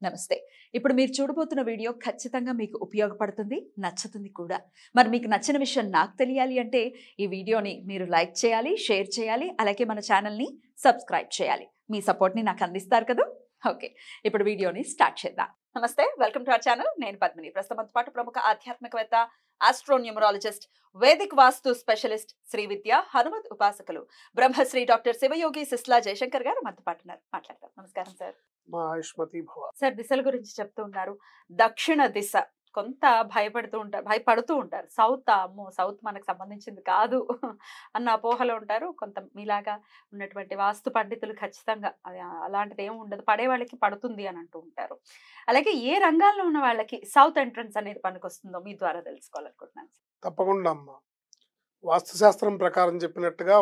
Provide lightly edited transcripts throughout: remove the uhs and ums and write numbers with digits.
నమస్తే. ఇప్పుడు మీరు చూడబోతున్న వీడియో ఖచ్చితంగా మీకు ఉపయోగపడుతుంది, నచ్చుతుంది కూడా. మరి మీకు నచ్చిన విషయం నాకు తెలియాలి అంటే ఈ వీడియోని మీరు లైక్ చేయాలి, షేర్ చేయాలి, అలాగే మన ఛానల్ని సబ్స్క్రైబ్ చేయాలి. మీ సపోర్ట్ని నాకు అందిస్తారు కదా. ఓకే, ఇప్పుడు వీడియోని స్టార్ట్ చేద్దాం. నమస్తే, వెల్కమ్ టు అవర్ ఛానల్. నేను పద్మిని. ప్రస్తుతంతో పాటు ప్రముఖ ఆధ్యాత్మికవేత్త, astronumerologist, vedic vastu specialist, Shri Vidya Hanumat ఉపాసకులు, బ్రహ్మశ్రీ డాక్టర్ శివయోగి సిస్లా జయశంకర్ గారు మనతో పాటు ఉన్నారు. మాట్లాడతారు. నమస్కారం సార్. సార్, దిశల గురించి చెప్తూ ఉన్నారు. దక్షిణ దిశ కొంత భయపడుతూ ఉంటారు. సౌత్, అమ్మో సౌత్ మనకు సంబంధించింది కాదు అన్న అపోహలో ఉంటారు. కొంత మీలాగా ఉన్నటువంటి వాస్తు పండితులు ఖచ్చితంగా అలాంటిది ఏమి ఉండదు, పడే వాళ్ళకి పడుతుంది అని అంటూ ఉంటారు. అలాగే ఏ రంగాల్లో ఉన్న వాళ్ళకి సౌత్ ఎంట్రన్స్ అనేది పనికొస్తుందో మీ ద్వారా తెలుసుకోవాలనుకుంటున్నాను. తప్పకుండా అమ్మ. వాస్తుశాస్త్రం ప్రకారం చెప్పినట్టుగా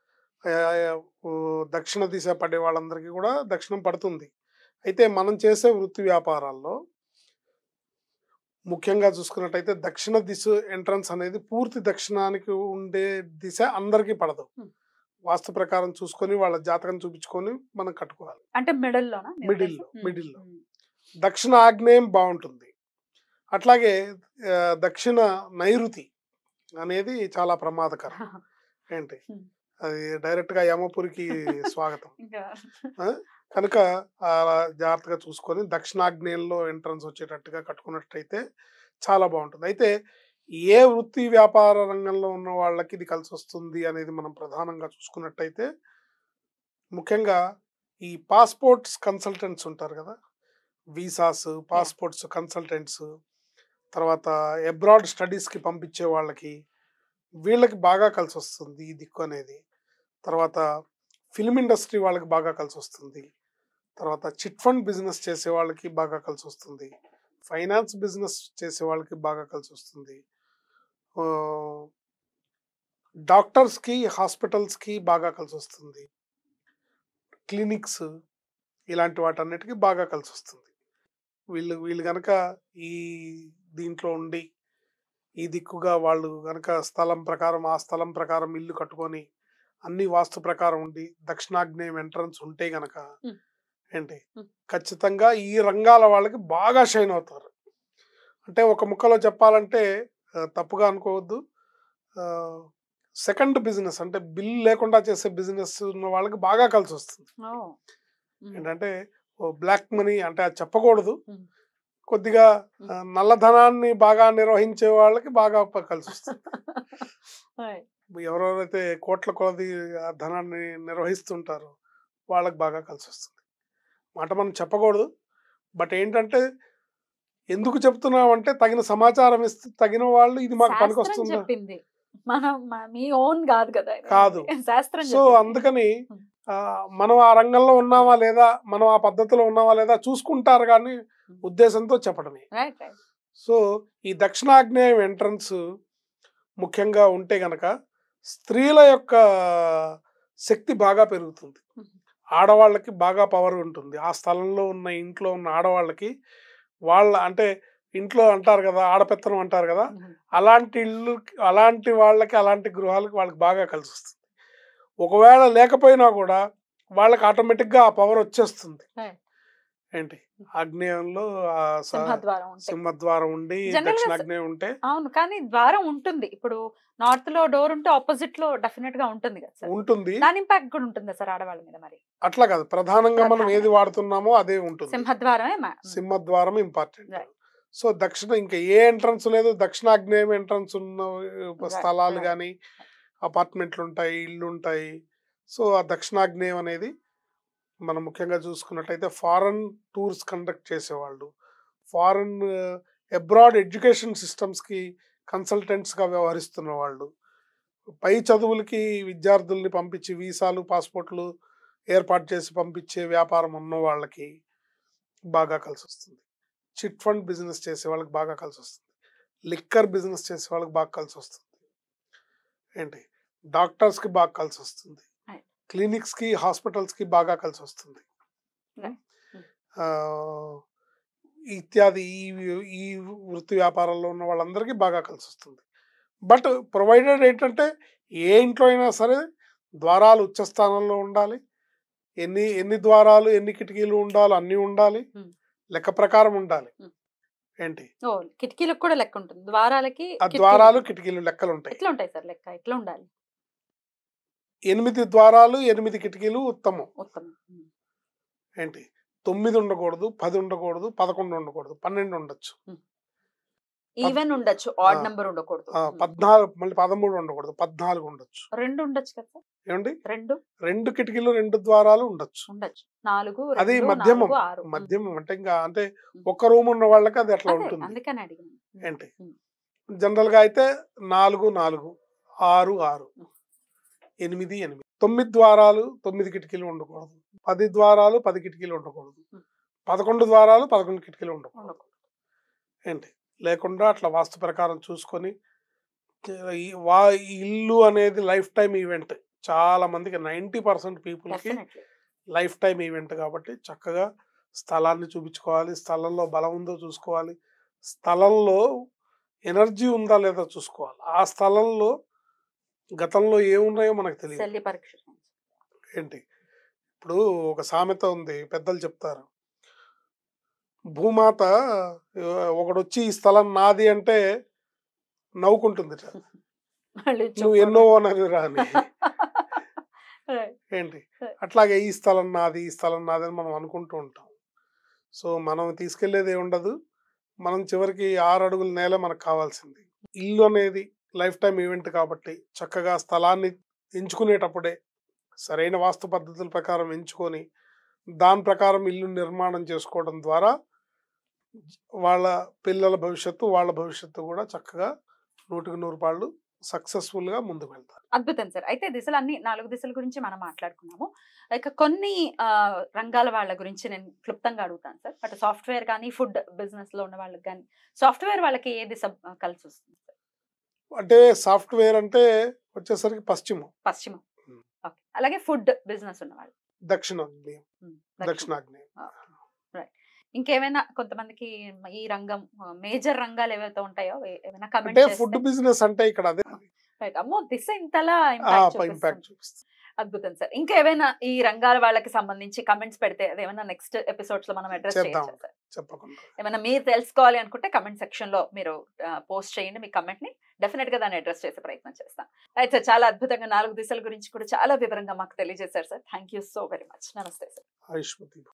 దక్షిణ దిశ పడే వాళ్ళందరికీ కూడా దక్షిణం పడుతుంది. అయితే మనం చేసే వృత్తి వ్యాపారాల్లో ముఖ్యంగా చూసుకున్నట్టయితే దక్షిణ దిశ ఎంట్రన్స్ అనేది పూర్తి దక్షిణానికి ఉండే దిశ అందరికీ పడదు. వాస్తు ప్రకారం చూసుకొని వాళ్ళ జాతకం చూపించుకొని మనం కట్టుకోవాలి. అంటే మిడిల్లో దక్షిణ ఆగ్నేయం బాగుంటుంది. అట్లాగే దక్షిణ నైరుతి అనేది చాలా ప్రమాదకరం. ఏంటి అది డైరెక్ట్ గా యమపురికి స్వాగతం. కనుక జాగ్రత్తగా చూసుకొని దక్షిణాగ్నేయంలో ఎంట్రన్స్ వచ్చేటట్టుగా కట్టుకున్నట్టయితే చాలా బాగుంటుంది. అయితే ఏ వృత్తి వ్యాపార రంగంలో ఉన్న వాళ్ళకి ఇది కలిసి వస్తుంది అనేది మనం ప్రధానంగా చూసుకున్నట్టయితే ముఖ్యంగా ఈ పాస్పోర్ట్స్ కన్సల్టెంట్స్ ఉంటారు కదా, వీసాస్, పాస్పోర్ట్స్ కన్సల్టెంట్స్, తర్వాత అబ్రాడ్ స్టడీస్కి పంపించే వాళ్ళకి వీళ్ళకి బాగా కలిసి వస్తుంది ఈ దిక్కు అనేది. తర్వాత ఫిల్మ్ ఇండస్ట్రీ వాళ్ళకి బాగా కలిసి వస్తుంది. తర్వాత చిట్ ఫండ్ బిజినెస్ చేసే వాళ్ళకి బాగా కలిసి వస్తుంది. ఫైనాన్స్ బిజినెస్ చేసే వాళ్ళకి బాగా కలిసి వస్తుంది. డాక్టర్స్కి, హాస్పిటల్స్కి బాగా కలిసి వస్తుంది. క్లినిక్స్ ఇలాంటి వాటన్నిటికీ బాగా కలిసి వస్తుంది. వీళ్ళు కనుక ఈ దీంట్లో ఉండి ఈ దిక్కుగా వాళ్ళు కనుక స్థలం ప్రకారం ఆ స్థలం ప్రకారం ఇల్లు కట్టుకొని అన్ని వాస్తు ప్రకారం ఉండి దక్షిణాగ్నేయం ఎంట్రన్స్ ఉంటే గనక ఏంటి ఖచ్చితంగా ఈ రంగాల వాళ్ళకి బాగా షైన్ అవుతారు. అంటే ఒక ముక్కలో చెప్పాలంటే తప్పుగా అనుకోవద్దు, సెకండ్ బిజినెస్ అంటే బిల్ లేకుండా చేసే బిజినెస్ ఉన్న వాళ్ళకి బాగా కలిసి వస్తుంది. ఏంటంటే బ్లాక్ మనీ అంటే అది చెప్పకూడదు, కొద్దిగా నల్లధనాన్ని బాగా నిర్వహించే వాళ్ళకి బాగా కలిసి వస్తుంది. ఎవరెవరైతే కోట్ల కొలది ఆ ధనాన్ని నిర్వహిస్తుంటారో వాళ్ళకి బాగా కలిసి వస్తుంది. మాట మనం చెప్పకూడదు, బట్ ఏంటంటే ఎందుకు చెప్తున్నామంటే తగిన సమాచారం ఇస్తే తగిన వాళ్ళు ఇది మాకు పనికొస్తుంది కాదు. సో అందుకని మనం ఆ రంగంలో ఉన్నామా లేదా, మనం ఆ పద్ధతిలో ఉన్నామా లేదా చూసుకుంటారు కానీ ఉద్దేశంతో చెప్పడమే. సో ఈ దక్షిణాగ్నేయం ఎంట్రన్స్ ముఖ్యంగా ఉంటే గనక స్త్రీల యొక్క శక్తి బాగా పెరుగుతుంది. ఆడవాళ్ళకి బాగా పవర్ ఉంటుంది. ఆ స్థలంలో ఉన్న ఇంట్లో ఉన్న ఆడవాళ్ళకి వాళ్ళ అంటే ఇంట్లో అంటారు కదా, ఆడపెత్తనం అంటారు కదా, అలాంటి ఇల్లు అలాంటి వాళ్ళకి అలాంటి గృహాలకి వాళ్ళకి బాగా కలిసి వస్తుంది. ఒకవేళ లేకపోయినా కూడా వాళ్ళకి ఆటోమేటిక్గా ఆ పవర్ వచ్చేస్తుంది. ఏంటి ఆగ్నేయంలో సింహద్వారం ఉండి దక్షిణాగ్నేయం ఉంటే అవును, కానీ ద్వారం ఉంటుంది. ఇప్పుడు నార్త్ లో డోర్ ఉంటే ఆపోజిట్ లో డెఫినెట్ గా ఉంటుంది కదా, ఉంటుంది. దాని ఇంపాక్ట్ కూడా ఉంటుందా సార్ ఆడవాళ్ళ మీద? మరి అట్లా కాదు, ప్రధానంగా మనం ఏది వాడుతున్నామో అదే ఉంటుంది. సింహద్వారం ఇంపార్టెంట్. సో ఇంకా ఏ ఎంట్రన్స్ లేదు, దక్షిణాగ్నేయం ఎంట్రన్స్ ఉన్న స్థలాలు కానీ అపార్ట్మెంట్లు ఉంటాయి, ఇల్లు ఉంటాయి. సో ఆ దక్షిణాగ్నేయం అనేది మనం ముఖ్యంగా చూసుకున్నట్టయితే ఫారెన్ టూర్స్ కండక్ట్ చేసేవాళ్ళు, ఫారెన్ అబ్రాడ్ ఎడ్యుకేషన్ సిస్టమ్స్కి కన్సల్టెంట్స్గా వ్యవహరిస్తున్న వాళ్ళు, పై చదువులకి విద్యార్థుల్ని పంపించి వీసాలు, పాస్పోర్ట్లు ఏర్పాటు చేసి పంపించే వ్యాపారం ఉన్న వాళ్ళకి బాగా కలిసి వస్తుంది. చిట్ ఫండ్ బిజినెస్ చేసే వాళ్ళకి బాగా కలిసి వస్తుంది. లిక్కర్ బిజినెస్ చేసే వాళ్ళకి బాగా కలిసి వస్తుంది. ఏంటి డాక్టర్స్కి బాగా కలిసి వస్తుంది. క్లినిక్స్కి, హాస్పిటల్స్కి బాగా కలిసి వస్తుంది. ఇత్యాది ఈ వృత్తి వ్యాపారాల్లో ఉన్న వాళ్ళందరికీ బాగా కలిసి వస్తుంది. బట్ ప్రొవైడెడ్ ఏంటంటే ఏ ఇంట్లో అయినా సరే ద్వారాలు ఉచ్చస్థానంలో ఉండాలి. ఎన్ని ద్వారాలు, ఎన్ని కిటికీలు ఉండాలి, అన్నీ ఉండాలి. లెక్క ప్రకారం ఉండాలి. ఉమ్. ఏంటి ఓ కిటికీలకు కూడా లెక్క ఉంటుంది, ద్వారాలకి ఆ ద్వారాలు కిటికీలు లెక్కలు ఉంటాయి. ఎట్లా ఉంటాయి సార్ లెక్క, ఎట్లా ఉండాలి? 8 ద్వారాలు 8 కిటికీలు ఉత్తమం. ఉత్తమం. ఏంటి 9 ఉండకూడదు, 10 ఉండకూడదు, 11 ఉండకూడదు, 12 ఉండొచ్చు, ఈవెన్ ఉండొచ్చు, ఆడ్ ఆ. నెంబర్ ఉండకూడదు. 14 మళ్ళీ 13 ఉండకూడదు, 14 ఉండొచ్చు. 2 ఉండొచ్చు కదా సార్? ఏమండి 2 2 కిటికీలు 2 ద్వారాలు ఉండొచ్చు. ఉండొచ్చు. 4, అది 2, మధ్యమం 4, 6. మధ్యమం అంటే ఇంకా అంటే ఒక్క రూమ్ ఉన్న వాళ్ళకి అది అట్లా అదే ఉంటుంది. అందుకని అడిగాను. ఏంటి ఉమ్. జనరల్ గా అయితే 4, 4, 6, 6, 8, 8. 9 ద్వారాలు 9 కిటికీలు ఉండకూడదు, 10 ద్వారాలు 10 కిటికీలు ఉండకూడదు, 11 ద్వారాలు 11 కిటికీలు ఉండకూడదు. ఉండకూడదు. ఏంటి లేకుండా అట్లా వాస్తు ప్రకారం చూసుకొని ఈ ఇల్లు అనేది లైఫ్ టైం ఈవెంట్. చాలా మందికి 90% పీపుల్కి Definitely. లైఫ్ టైం ఈవెంట్ కాబట్టి చక్కగా స్థలాన్ని చూపించుకోవాలి, స్థలంలో బలం ఉందో చూసుకోవాలి, స్థలంలో ఎనర్జీ ఉందా లేదా చూసుకోవాలి, ఆ స్థలంలో గతంలో ఏమున్నాయో మనకు తెలియదు. శల్య పరీక్ష. ఏంటి ఇప్పుడు ఒక సామెత ఉంది, పెద్దలు చెప్తారు, భూమాత ఒకడొచ్చి ఈ స్థలం నాది అంటే నవ్వుకుంటుంది, మళ్ళీ నువ్వు ఎన్నో ఓనర్ రాని. Right. ఏంటి అట్లాగే ఈ స్థలం నాది ఈ స్థలం నాది అని మనం అనుకుంటూ ఉంటాం. సో మనం తీసుకెళ్లేది ఉండదు, మనం చివరికి 6 అడుగుల నేల మనకు కావాల్సింది. ఇల్లు అనేది లైఫ్ టైం ఈవెంట్ కాబట్టి చక్కగా స్థలాన్ని ఎంచుకునేటప్పుడే సరైన వాస్తు పద్ధతుల ప్రకారం ఎంచుకొని దాని ప్రకారం ఇల్లు నిర్మాణం చేసుకోవడం ద్వారా వాళ్ళ పిల్లల భవిష్యత్తు వాళ్ళ భవిష్యత్తు కూడా చక్కగా 100కి 100 పాళ్ళు సక్సెస్ఫుల్ గా ముందుకు వెళ్తారు. అద్భుతం సార్. అయితే దిశలు అన్ని 4 దిశల గురించి మనం మాట్లాడుకున్నాము. ఇక కొన్ని రంగాల వాళ్ళ గురించి నేను క్లుప్తంగా అడుగుతాను సార్. అటు సాఫ్ట్వేర్ కానీ ఫుడ్ బిజినెస్ లో ఉన్న వాళ్ళకి కానీ, సాఫ్ట్వేర్ వాళ్ళకి ఏ దిశ కలిసి వస్తుంది సార్? అంటే సాఫ్ట్వేర్ అంటే వచ్చేసరికి పశ్చిమం, పశ్చిమం. ఓకే. అలాగే ఫుడ్ బిజినెస్ ఉన్న వాళ్ళు దక్షిణాగ్నేయం, దక్షిణాగ్నేయం. ఇంకేమైనా కొంతమందికి ఈ రంగం మేజర్ రంగాలు ఏవైతే ఉంటాయో ఏమైనా అంటే కమెంట్ ఫుడ్ బిజినెస్ అంటే ఇక్కడ అదే అమ్మో దిశ ఇంతలా ఇంపాక్ట్ చూపిస్తుంది. అద్భుతం సార్. ఇంకా ఏమైనా ఈ రంగాల వాళ్ళకి సంబంధించి కమెంట్స్ పెడితే అదేమైనా నెక్స్ట్ ఎపిసోడ్స్ లో మనం అడ్రస్ చేద్దాం. చేయొచ్చు సార్. చెప్పకుండా ఏమైనా మీరు తెలుసుకోవాలి అనుకుంటే కమెంట్ సెక్షన్ లో మీరు పోస్ట్ చేయండి మీ కమెంట్ ని, డెఫినెట్ గా దాన్ని అడ్రస్ చేసే ప్రయత్నం చేస్తాం. అయితే చాలా అద్భుతంగా 4 దిశల గురించి కూడా చాలా వివరంగా మాకు తెలియజేశారు sir. Thank you so very much. నమస్తే సార్. ఆయుష్మతి.